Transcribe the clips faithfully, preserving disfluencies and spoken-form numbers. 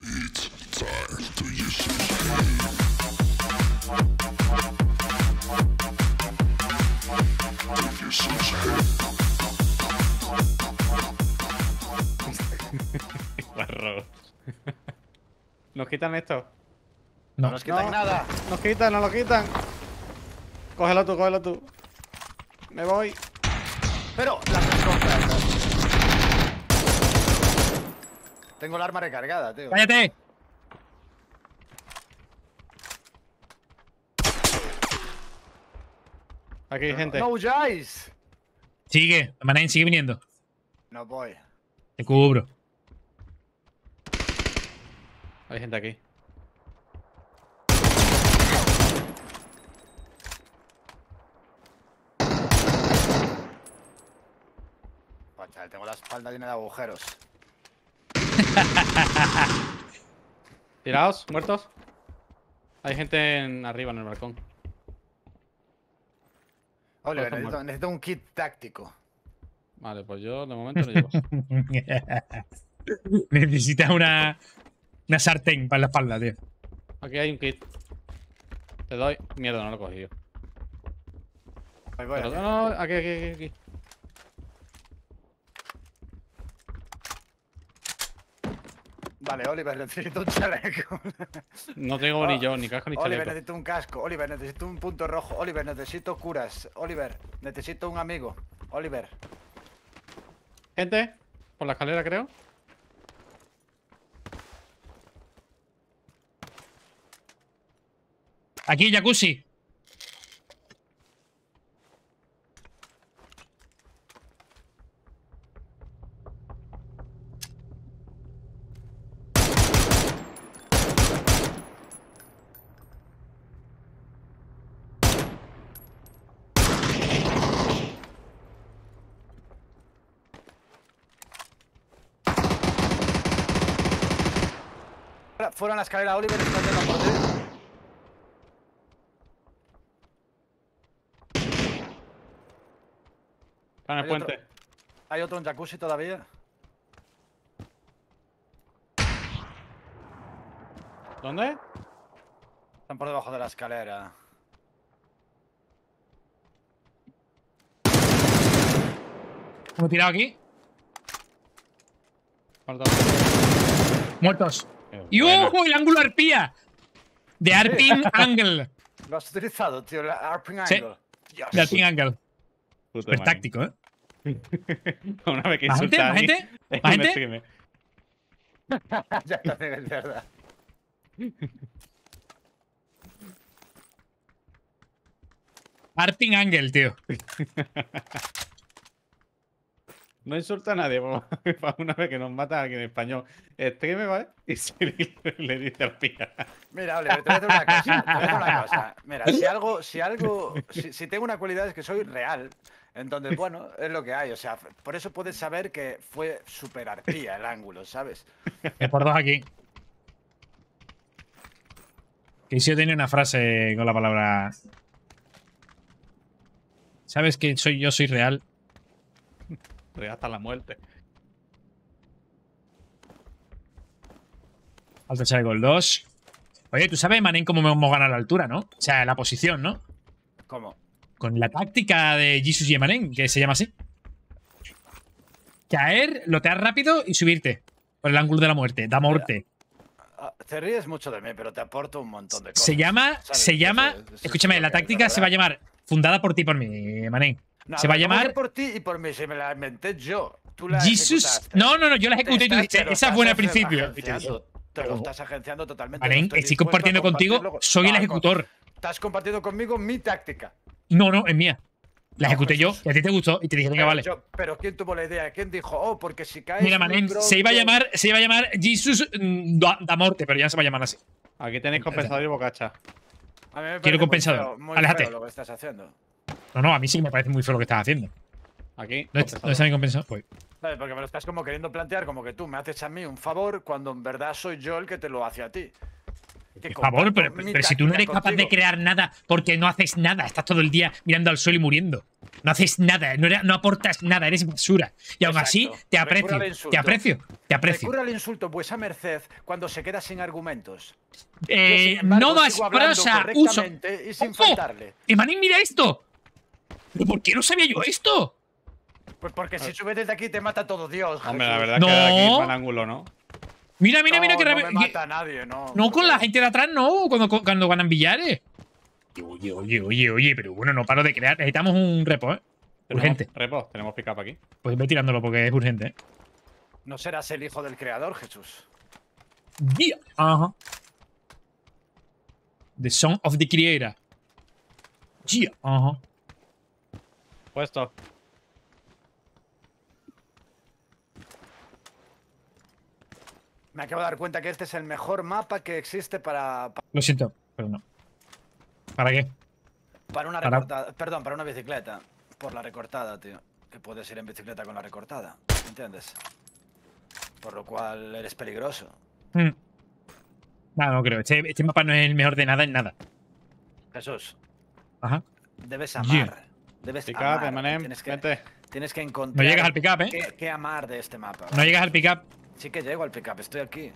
Barro. ¿Nos quitan esto? No, No nos quitan No. nada. Nos quitan, nos lo quitan. Cógelo tú, cógelo tú. Me voy. Pero las escombras. Tengo el arma recargada, tío. ¡Cállate! Aquí hay gente. ¡No huyáis! Sigue, Manen, sigue viniendo. No voy. Te cubro. Hay gente aquí. Pues, chaval, tengo la espalda llena de agujeros. Tiraos, muertos. Hay gente en, arriba en el balcón. Oliver, Todos necesito, muertos. necesito un kit táctico. Vale, pues yo de momento lo llevo. Necesitas una, una sartén para la espalda, tío. Aquí hay un kit. Te doy. Mierda, no lo he cogido. Voy, voy, Pero, aquí. no, no, aquí, aquí, aquí, aquí. Vale, Oliver, necesito un chaleco. No tengo Oh, ni yo, ni casco ni Oliver, chaleco. necesito un casco. Oliver, necesito un punto rojo. Oliver, necesito curas. Oliver, necesito un amigo. Oliver. Gente, por la escalera creo. Aquí, jacuzzi. Fuera, fuera en la escalera, Oliver, está yendo por ti. Está en el Hay puente. otro. Hay otro en jacuzzi todavía. ¿Dónde? Están por debajo de la escalera. Hemos tirado aquí. Falta- Muertos. Qué ¡Y buena. ojo! El ángulo arpía. De Arping Angle. Lo has utilizado, tío, la Arping Sí. Angle. Dios. De Arping Angle. Puto Súper man. táctico, ¿eh? Una vez que ¿Más gente? insulta a ¿Más alguien, gente? es ¿Más un gente? streamer. Ya está bien, es verdad. Arping Angle, tío. No insulta a nadie, por- para una vez que nos mata a alguien en español. Streamer, ¿vale? Y se le, le dice arpía. Mira, Oliver, te voy a decir una cosa. Te voy a decir una cosa. Mira, si algo, si algo, si, si tengo una cualidad es que soy real. Entonces, bueno, es lo que hay. O sea, por eso puedes saber que fue super arpía el ángulo, ¿sabes? Es por dos aquí. Que si yo tenía una frase con la palabra. ¿Sabes que soy yo soy real? Pero hasta la muerte. Alto chaleco el dos. Oye, tú sabes, Manen, cómo hemos ganado la altura, ¿no? O sea, la posición, ¿no? ¿Cómo? Con la táctica de Jesus y Manen, que se llama así. Caer, lotear rápido y subirte. Por el ángulo de la muerte. Da muerte. Ah, te ríes mucho de mí, pero te aporto un montón de cosas. Se llama. ¿sabes? Se llama. Eso- eso es Escúchame, lo la que es, táctica se va a verdad. llamar. Fundada por ti y por mí, Manen. No, se va a ¿cómo que llamar. por ti y por mí, si me la inventé yo. Tú la Jesus. ejecutaste. No, no, no, yo la Te ejecuté y tú estás- dijiste, te lo esa es estás buena al agen- principio. Y te agenciando, dije, Te lo pero- estás agenciando totalmente. Manen, no estoy estoy dispuesto a compartiendo contigo. compartirlo. Soy el No, ejecutor. Estás compartiendo conmigo mi táctica. No, no, es mía. La No, ejecuté yo Jesús. y a ti te gustó y te dije, venga, Pero, vale. yo- pero ¿quién tuvo la idea? ¿Quién dijo, oh, porque si caes. Mira, muy Manen, pronto- se iba a llamar, se iba a llamar Jesus mm, da, da morte, pero ya se va a llamar así. Aquí tenéis compensador y bocacha. A mí me parece Quiero muy compensador. feo, muy Aléjate. feo lo que estás haciendo. No, no, a mí sí me parece muy feo lo que estás haciendo. Aquí, ¿No, es- compensador. ¿no está mi compensador? Pues, ¿Sabes? Porque me lo estás como queriendo plantear como que tú me haces a mí un favor cuando en verdad soy yo el que te lo hace a ti. Que Por favor, pero, comparto pero si tú no mitad eres capaz de contigo. crear nada porque no haces nada, estás todo el día mirando al sol y muriendo. No haces nada, no, eres- no aportas nada, eres basura. Y aún así, Exacto. te Recurre aprecio, al insulto. te aprecio, te aprecio. Recurre al insulto, vuesa merced, cuando se queda sin argumentos. Eh, Yo, sin embargo, no más sigo hablando prosa, uso. correctamente y sin ¡Ojo! faltarle. ¡Emanín, mira esto! ¿Pero por qué no sabía yo esto? Pues porque si subes desde aquí te mata todo Dios. Hombre, Jesús. la verdad es que de aquí No. mal ángulo, ¿no? Mira, mira, no, mira que no rabe- me que- mata a nadie, no. No, con porque- la gente de atrás no, cuando, cuando ganan billares. Oye, oye, oye, oye, pero bueno, no paro de crear. Necesitamos un repo, ¿eh? Urgente. Tenemos- Repo, tenemos pick up aquí. Pues ve tirándolo porque es urgente, ¿eh? No serás el hijo del creador, Jesús. Yeah. Ajá. The Song of the Creator. Yeah. Ajá. Puesto. Me acabo de dar cuenta que este es el mejor mapa que existe para, pa- Lo siento, pero no. ¿Para qué? para una Para- recortada. Perdón, para una bicicleta. Por la recortada, tío. Que puedes ir en bicicleta con la recortada. ¿Entiendes? Por lo cual eres peligroso. Hmm. No, no creo. Este, este mapa no es el mejor de nada en nada. Jesús, Ajá. debes Yeah. amar. Debes Pick up, amar. Emanem. Tienes que, Vente. tienes que No encontrar. llegas al pick-up, ¿eh? qué, qué amar de este mapa. No llegas al pick-up. Sí que llego al pickup, estoy aquí.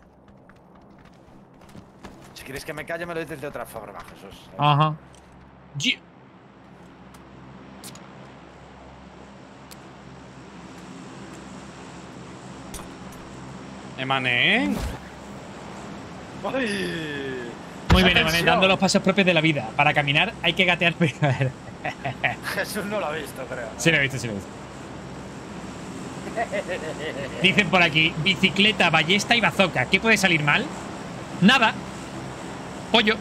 Si quieres que me calle, me lo dices de otra forma, Jesús. Ajá. Yeah. Emanem. ¡Ay! Muy Esa bien, Emanuel, tensión. dando los pasos propios de la vida. Para caminar hay que gatear primero. Jesús no lo ha visto, creo. Sí lo he visto, sí lo he visto. Dicen por aquí, bicicleta, ballesta y bazooka. ¿Qué puede salir mal? Nada. Pollo.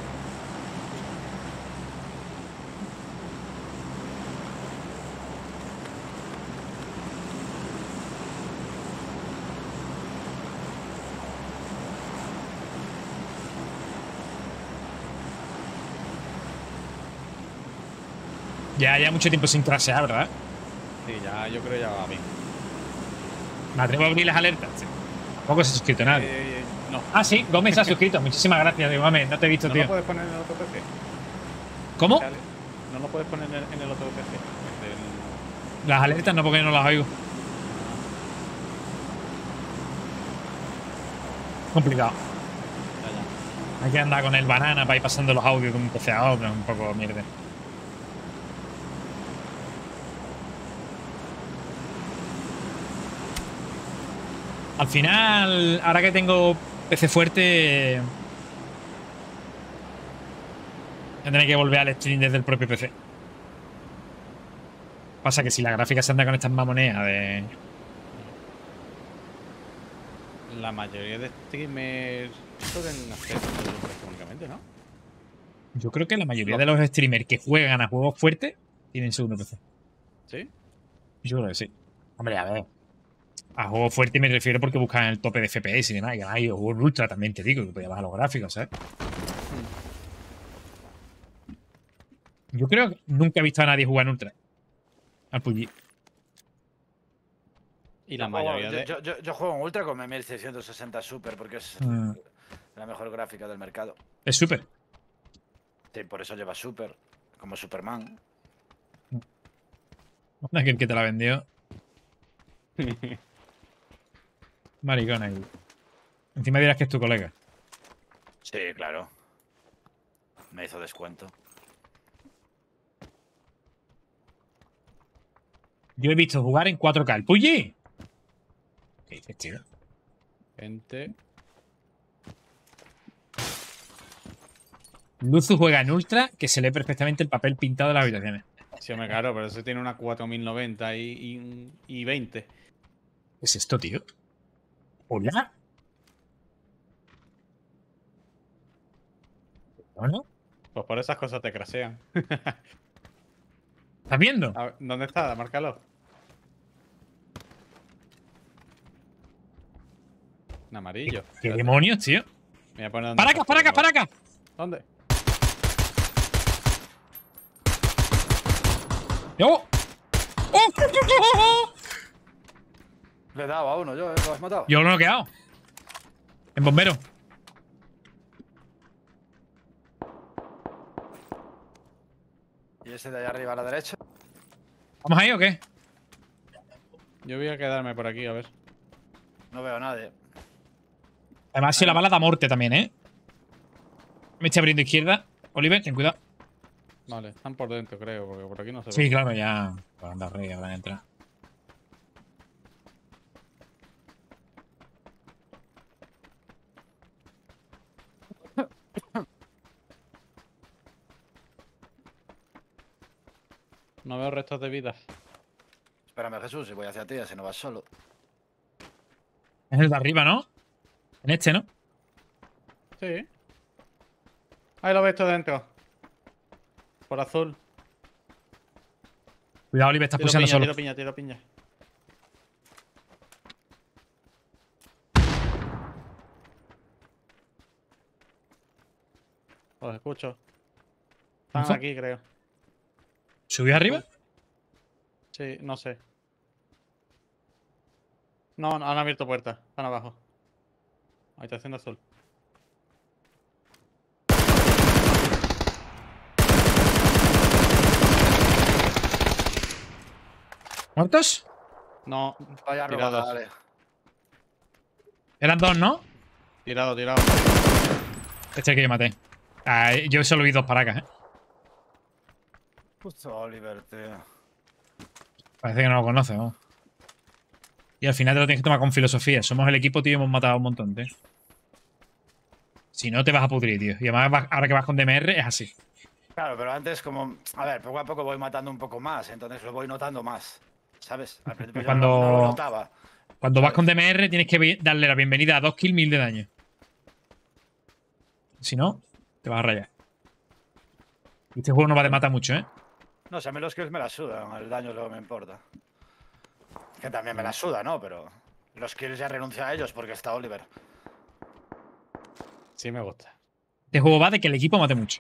Ya, ya mucho tiempo sin trasear, ¿verdad? Sí, ya, yo creo que ya va bien. Me atrevo a abrir las alertas. Sí. Tampoco se ha suscrito nadie. Eh, eh, no. Ah, sí, Gómez se ha suscrito. Muchísimas gracias, Gómez. No te he visto, ¿No tío. lo puedes poner en el otro P C? ¿Cómo? Dale. No lo puedes poner en el, en el otro P C. El- Las alertas no, porque no las oigo. Complicado. Ya, ya. Hay que andar con el banana para ir pasando los audios de un P C a otro. Un poco mierda. Al final, ahora que tengo P C fuerte, tendré que volver al stream desde el propio P C. Pasa que si la gráfica se anda con estas mamoneas de... La mayoría de streamers pueden hacer todo únicamente, ¿no? Yo creo que la mayoría No. de los streamers que juegan a juegos fuertes tienen segundo P C. ¿Sí? Yo creo que sí. Hombre, a ver. A juegos fuertes me refiero porque buscan el tope de F P S y demás. Y además, yo juego en ultra también te digo que podía bajar los gráficos, ¿sabes? Yo creo que nunca he visto a nadie jugar en ultra. Al P U B G. Y la Yo juego- mayoría de... yo, yo- yo juego en Ultra con mi mil seiscientos sesenta Super porque es Mm. la mejor gráfica del mercado. Es súper. Sí, por eso lleva Super, como Superman. Aquel que te la vendió. Maricón ahí. Encima dirás que es tu colega. Sí, claro. Me hizo descuento. Yo he visto jugar en cuatro K. ¿El P U B G? ¿Qué dices, tío? Gente... Luzu juega en ultra que se lee perfectamente el papel pintado de las habitaciones. Sí, hombre, claro, pero ese tiene una cuatro mil noventa y, y, un- y veinte. ¿Qué es esto, tío? ¿Hola? ¿Hola? Pues por esas cosas te crasean. ¿Estás viendo? A ver, ¿dónde está? Márcalo. En amarillo. ¿Qué Espérate, demonios, tío? me voy a poner donde ¡Para está acá, para acá, el para acá! ¿Dónde? ¡Oh! ¡Oh! Le he dado a uno yo, ¿eh? ¿Lo has matado? Yo lo he noqueado. En bombero. ¿Y ese de allá arriba a la derecha? ¿Vamos ahí o qué? Yo voy a quedarme por aquí, a ver. No veo a nadie. Además, si la bala da muerte también, ¿eh? Me estoy abriendo izquierda. Oliver, ten cuidado. Vale, están por dentro, creo, porque por aquí no se ve. Sí, claro, ya. Por andar rey, habrán entrado. No veo restos de vida. Espérame, Jesús, y voy hacia ti, así no vas solo. Es el de arriba, ¿no? En este, ¿no? Sí. Ahí lo ves todo dentro. Por azul. Cuidado, Oliver, estás Tiro pulsando piña, solo. tiro piña, tiro piña. Los escucho. Están ¿Info? aquí, creo. ¿Subió arriba? Sí, no sé. No, no, han abierto puertas. Están abajo. Habitación azul. ¿Muertos? No, Vaya tirados. robada, dale. Eran dos, ¿no? Tirado, tirado. Este es el que yo maté. Ah, yo solo vi dos paracas, ¿eh? Justo Oliver, tío. Parece que no lo conoce, ¿no? Y al final te lo tienes que tomar con filosofía. Somos el equipo, tío, y hemos matado a un montón, tío. Si no, te vas a pudrir, tío. Y además, vas- ahora que vas con D M R, es así. Claro, pero antes como... A ver, poco a poco voy matando un poco más, entonces lo voy notando más. ¿Sabes? Al principio yo Cuando- no, no lo notaba. Cuando vas ¿Sabes? con D M R, tienes que vi- darle la bienvenida a dos kills, mil de daño. Si no, te vas a rayar. Y este juego no va de mata mucho, ¿eh? No, o sea, a mí los kills me la sudan, el daño es lo que me importa. Que también me la suda, ¿no? Pero los kills ya renuncio a ellos porque está Oliver. Sí me gusta. Este juego va de que el equipo mate mucho.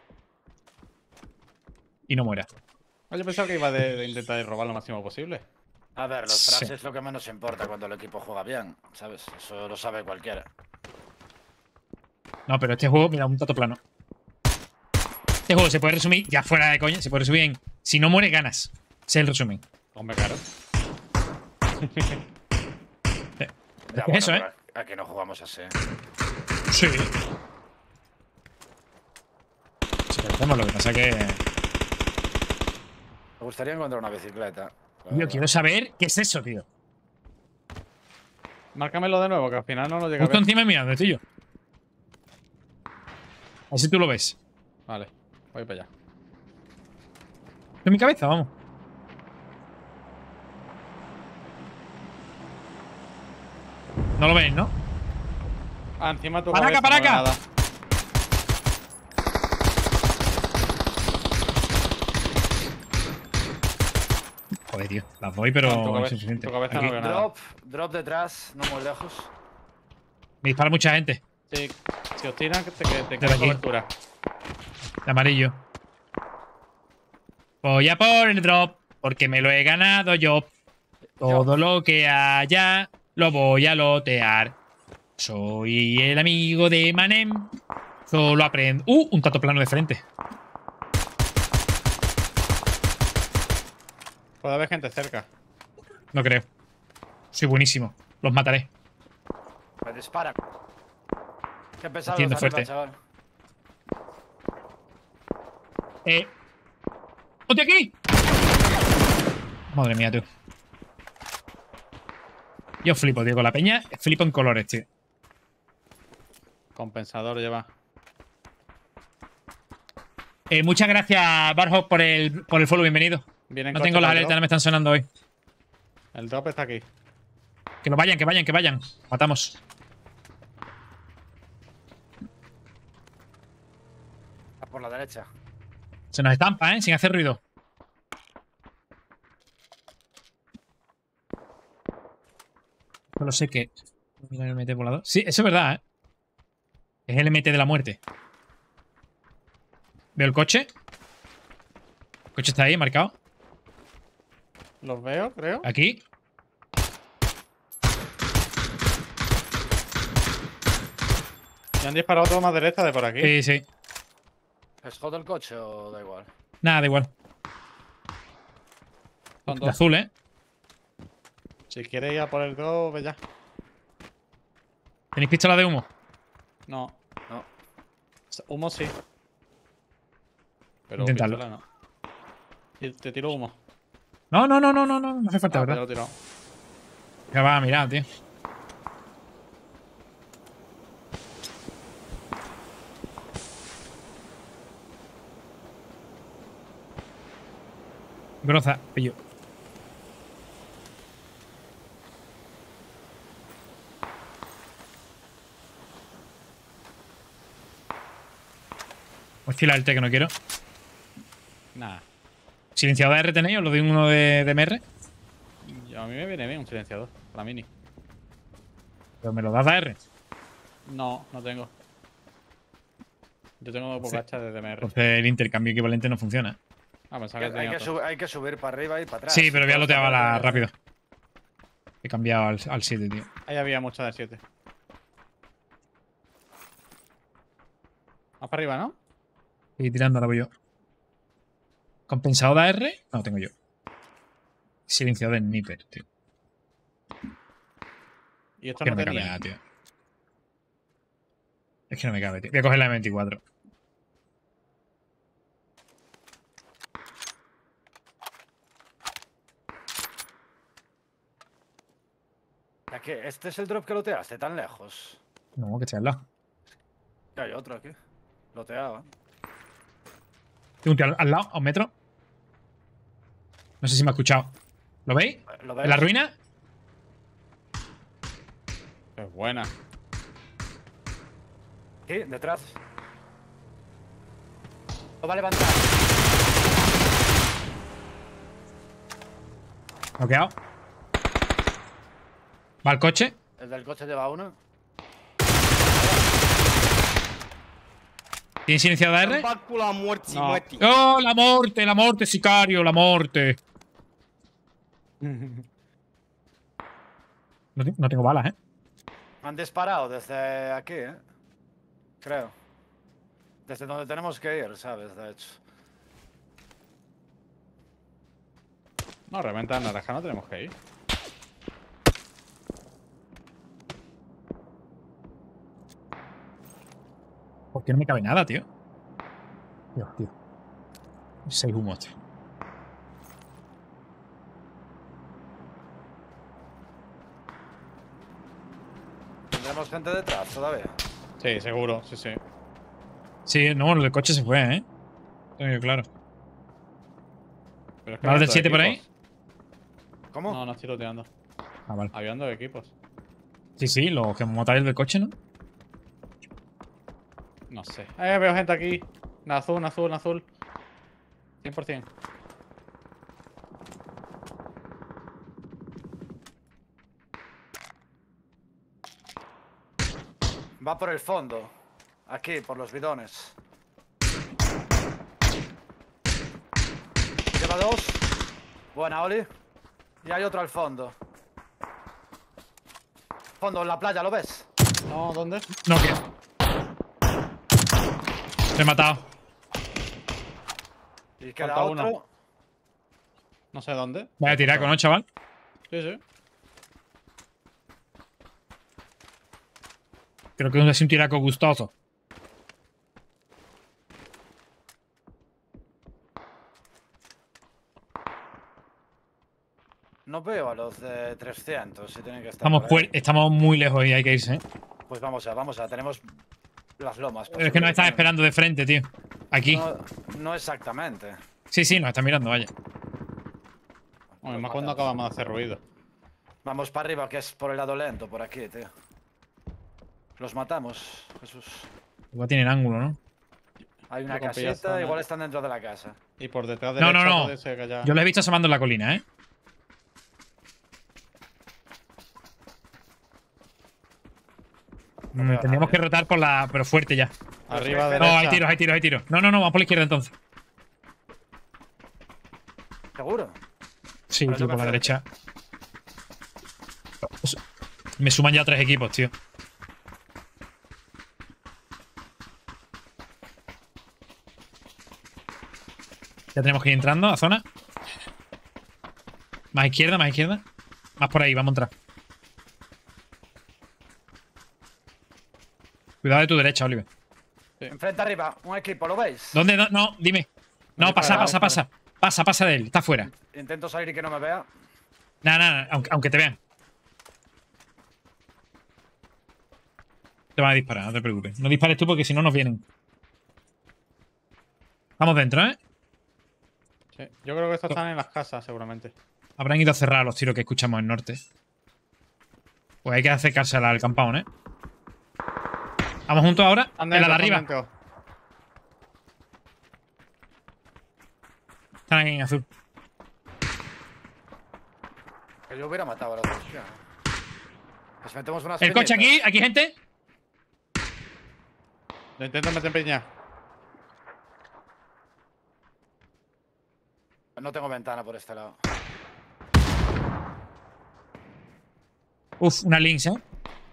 Y no muera. Ah, Yo pensaba que iba de, de intentar robar lo máximo posible. A ver, los Sí. frags es lo que menos importa cuando el equipo juega bien, ¿sabes? Eso lo sabe cualquiera. No, pero este juego, mira, un tato plano. Este juego se puede resumir, ya fuera de coña, se puede resumir en si no muere, ganas. Ese es el resumen. Hombre, claro. Ya, Es eso, bueno, ¿eh? pero aquí no jugamos así. Sí. Sí, pero hacemos lo que pasa que. Me gustaría encontrar una bicicleta. Tío, quiero saber qué es eso, tío. Márcamelo de nuevo, que al final no lo llega a Justo ver. encima mío, donde estoy yo. Así tú lo ves. Vale, voy para allá. En mi cabeza, vamos. No lo ves, ¿no? Ah, encima tu ¡Paraca, cabeza, no paraca! veo nada. Joder, tío. Las doy, pero No, en tu es cabeza- suficiente. en tu cabeza Aquí. no veo nada. Drop, drop detrás, no muy lejos. Me dispara mucha gente. Sí, si os tiran, que te, que te Desde queda aquí. cobertura. De amarillo. Voy a por el drop, porque me lo he ganado yo. Todo lo que haya, lo voy a lotear. Soy el amigo de Manem. Solo aprendo. ¡Uh! Un tato plano de frente. Puede haber gente cerca. No creo. Soy buenísimo. Los mataré. Me disparan. Qué pesado Haciendo arriba, fuerte. chaval. Eh. ¡Ponte aquí! Madre mía, tú. Yo flipo, tío. Con la peña, flipo en colores, tío. Compensador lleva. Eh, muchas gracias, Barhawk, por el, por el follow. Bienvenido. Vienen No coches tengo las para el alertas, no drop. me están sonando hoy. El drop está aquí. Que no vayan, que vayan, que vayan. Matamos. Ah, por la derecha. Se nos estampa, ¿eh? Sin hacer ruido. Solo sé que... Mira el M T volador. Sí, eso es verdad, ¿eh? Es el M T de la muerte. Veo el coche. El coche está ahí, marcado. Los veo, creo. Aquí. Me han disparado todo más derecha de por aquí. Sí, sí. ¿Es jodo el coche o da igual? Nada, da igual. Son De dos. azul, ¿eh? Si quieres ir a por el dos, ve ya. ¿Tenéis pistola de humo? No. No. Humo sí. Pero Inténtalo. pistola no. Y te tiro humo. No, no, no, no, no, no. No hace falta, Ah, pues ya ¿verdad? lo he tirado. Ya va a mirar, tío. Groza, pillo. Mochila el té que no quiero. Nada. ¿Silenciador de R tenéis? ¿Os lo doy uno de, de M R? Yo- A mí me viene bien un silenciador. Para mini. Pero me lo das de A R. No, no tengo. Yo tengo bocacha de D M R. Entonces el intercambio equivalente no funciona. Ah, pensaba que Hay tenía que, otro. sub- hay que subir para arriba y para atrás. Sí, pero voy a Todo lotear está la por rápido. He cambiado al, al siete, tío. Ahí había mucha de siete. Más para arriba, ¿no? Y tirando ahora voy yo. ¿Compensador de A R? No, tengo yo. Silenciador de Sniper, tío. Y esto Que no no me cabe tenía. nada, tío. Es que no me cabe, tío. Voy a coger la M veinticuatro. ¿A qué? ¿Este es el drop que loteaste tan lejos? No, que esté al lado. Que hay otro aquí. Loteado, ¿eh? Tengo un tío al, al lado, a un metro. No sé si me ha escuchado. ¿Lo veis? ¿Lo ¿En ves? la ruina? Es buena. Sí, detrás. Lo va a levantar. Noqueado. Va al coche. El del coche lleva uno. ¿Tiene silenciador de Em R? va cular morti, No. morti. ¡Oh, la muerte, la muerte, sicario, la muerte! No, te- no tengo balas, ¿eh? Han disparado desde aquí, ¿eh? Creo. Desde donde tenemos que ir, ¿sabes? De hecho. No, realmente a naranja no tenemos que ir. ¿Por qué no me cabe nada, tío? Dios, tío. Seis humos, tío. Tendremos gente detrás todavía. Sí, seguro, sí, sí. Sí, no, el coche se fue, ¿eh? Tengo yo claro. Pero es que ¿Balas habían del dos siete por ahí? equipos. ¿Cómo? No, no estoy loteando. Ah, vale. Habían dos equipos. Sí, sí, los que matáis del coche, ¿no? No sé. Eh, veo gente aquí. En azul, en azul, en azul. cien por cien. Va por el fondo. Aquí, por los bidones. Lleva dos. Buena, Oli. Y hay otro al fondo. Fondo, en la playa, ¿lo ves? No, ¿dónde? No, que. Te he matado. Y queda Falta otro. uno. No sé dónde. Vaya tiraco, ¿no, chaval? Sí, sí. Creo que es un tiraco gustoso. No veo a los de trescientos, si tienen que estar Estamos, por ahí. fuer- estamos muy lejos y hay que irse, ¿eh? Pues vamos a, vamos a, tenemos las lomas. por Es que nos subir, están ¿no? esperando de frente, tío. Aquí. No, no exactamente. Sí, sí, nos están mirando, vaya. Bueno, Los más cuando matamos. acabamos de hacer ruido. Vamos para arriba, que es por el lado lento, por aquí, tío. Los matamos, Jesús. Igual tienen ángulo, ¿no? Hay una Yo con pillas casita, zona. igual están dentro de la casa. Y por detrás de No, no, no. puede ser que haya... Yo lo he visto asomando en la colina, ¿eh? No Mm, veo a tendríamos nadie. que rotar por la. Pero fuerte ya. Arriba, No, derecha. No, hay tiros, hay tiros, hay tiros. No, no, no, vamos por la izquierda entonces. ¿Seguro? Sí, Pero tío, eso por la me derecha. Me suman ya tres equipos, tío. Ya tenemos que ir entrando a zona. Más izquierda, más izquierda. Más por ahí, vamos a entrar. Cuidado de tu derecha, Oliver. Enfrente arriba, un equipo, ¿lo veis? ¿Dónde? No, no, dime. No, No, pasa, dispara, pasa, dispara. pasa. Pasa, pasa de él. Está fuera. Intento salir y que no me vea. Nada, nada, aunque, aunque te vean. Te van a disparar, no te preocupes. No dispares tú porque si no nos vienen. Estamos dentro, ¿eh? Sí. Yo creo que estos están en las casas, seguramente. Habrán ido a cerrar los tiros que escuchamos en norte. Pues hay que acercarse al campón, ¿eh? Vamos juntos ahora. Están En la de dentro, arriba. están dentro. Están ahí en azul. Que yo hubiera matado a la hostia. Pues metemos unas El coche peñitas. aquí, aquí gente. Lo intento meter en peña. No tengo ventana por este lado. Uf, una Lynx, ¿eh?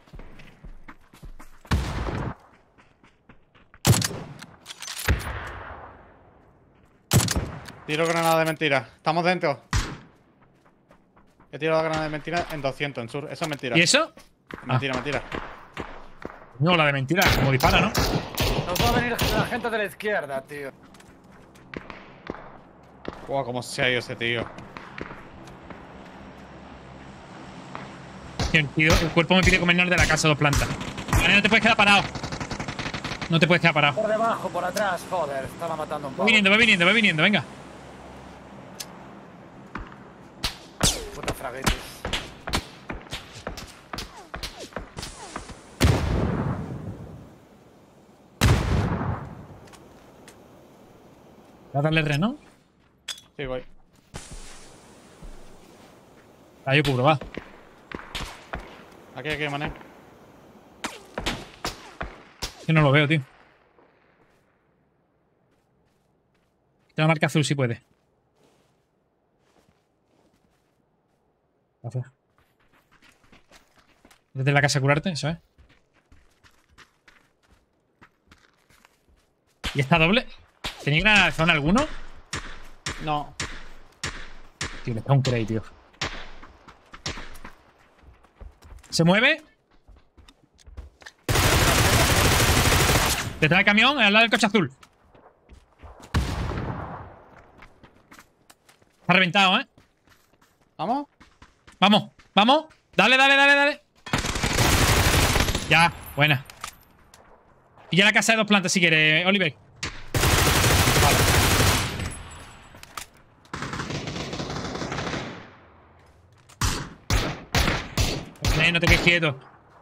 Tiro granada de mentira. Estamos dentro. He tirado granada de mentira en doscientos en sur. Eso es mentira. ¿Y eso? Mentira, mentira. No, la de mentira, como dispara, ¿no? Nos va a venir la gente de la izquierda, tío. Wow, cómo se ha ido ese tío. Tío, el, tío, el cuerpo me pide comernos de la casa dos plantas. Vale, no te puedes quedar parado. No te puedes quedar parado. Por debajo, por atrás, joder. Estaba matando un Va pavo. viniendo, va viniendo, va viniendo, venga. Puta fraguetes. Voy a darle re, ¿no? Sí, voy. Ah, yo cubro, va. Aquí, aquí, mané. Que no lo veo, tío. Quita la marca azul si puede. Gracias. Desde la casa a curarte, ¿sabes? ¿Y esta doble? ¿Tenía granada de zona alguno? No. Tío, le está un crate, tío. ¿Se mueve? Detrás del camión, al lado del coche azul. Está reventado, ¿eh? ¿Vamos? Vamos, vamos. Dale, dale, dale, dale. Ya, buena. Y ya la casa de dos plantas si quieres, Oliver. Vale. No te quedes quieto.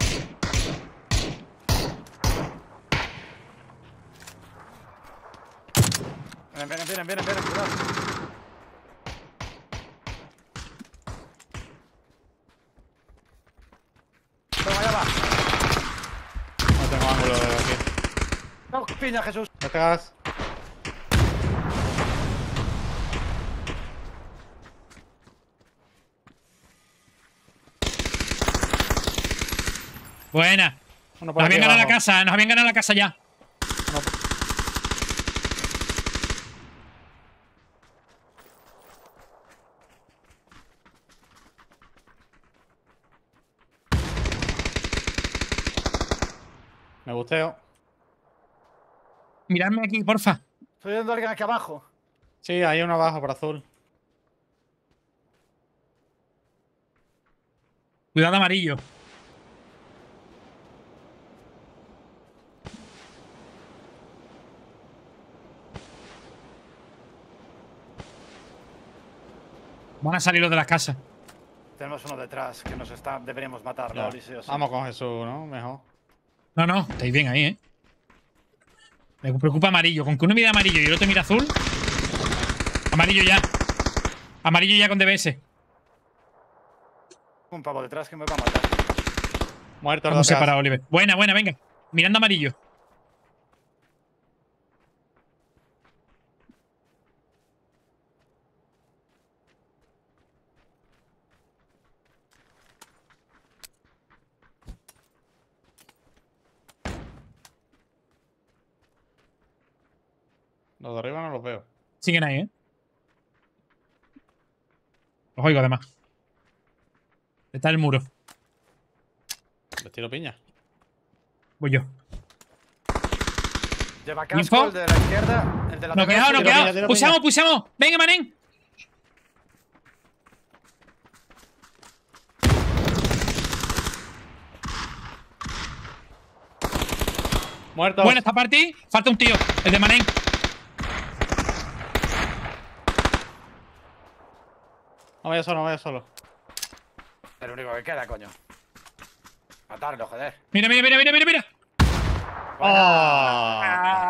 Vienen, vienen, vienen, vienen, vienen, cuidado. Toma, allá va. No tengo ángulo de aquí. No, piña, Jesús. No te hagas. Buena. Uno por Nos aquí habían ganado la abajo. casa, nos habían ganado la casa ya. Uno por- Me gusteo. Miradme aquí, porfa. Estoy viendo a alguien aquí abajo. Sí, hay uno abajo por azul. Cuidado amarillo. Van a salir los de las casas. Tenemos uno detrás que nos está. Deberíamos matarlo, Ya. Oli, sí o sí. Vamos con Jesús, ¿no? Mejor. No, no, estáis bien ahí, ¿eh? Me preocupa amarillo. Con que uno mira amarillo y el otro mira azul. Amarillo ya. Amarillo ya con D B S. Un pavo detrás que me va a matar. Muerto el Vamos detrás. separados, Oliver. Buena, buena, venga. Mirando amarillo. Los de arriba no los veo. Siguen ahí, ¿eh? Los oigo además. Está en el muro. Les tiro piña. Voy yo. Lleva casco, ¿Info? el de la izquierda, el de la No derecha. quedado, no tiro piña, quedado. tiro Pusamos, piña. pusamos. Venga, manen. Muerto. Buena esta parte. Falta un tío. El de manen. No vaya solo, no vaya solo. El único que queda, coño. Matarlo, joder. Mira, mira, mira, mira, mira, mira. ¡Oh!